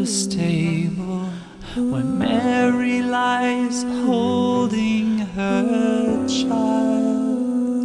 stable, where Mary lies holding her child.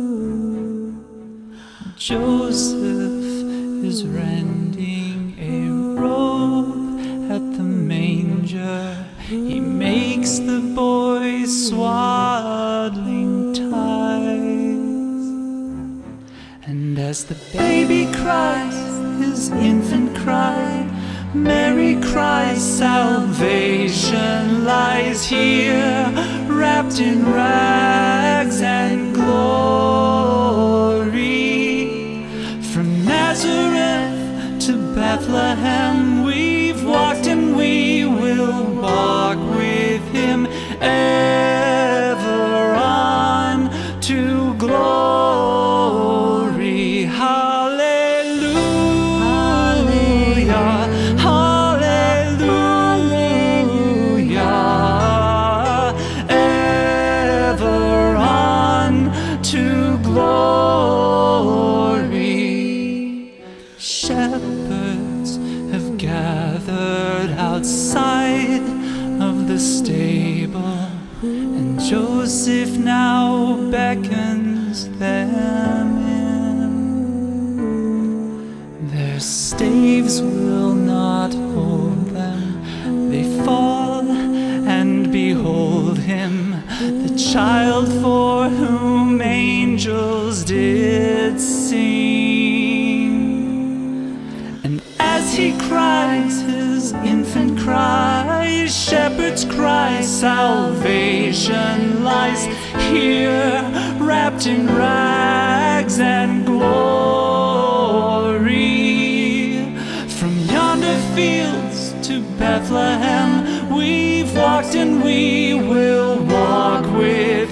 Joseph is rending a robe at the manger. He makes the boy swaddling ties. And as the baby cries his infant cry, Mary cries, salvation lies here, wrapped in rags and glory. From Nazareth to Bethlehem we've walked, and we will walk with him ever on to glory. Hallelujah, hallelujah, ever on to glory. Shepherds have gathered outside of the stable, and Joseph now beckons them in. Their staves will not hold them, they fall, and behold him, the child for whom angels did sing. And as he cries his infant cry, shepherds cry, salvation lies here, wrapped in rags and glory. From yonder fields to Bethlehem we've walked, and we will walk with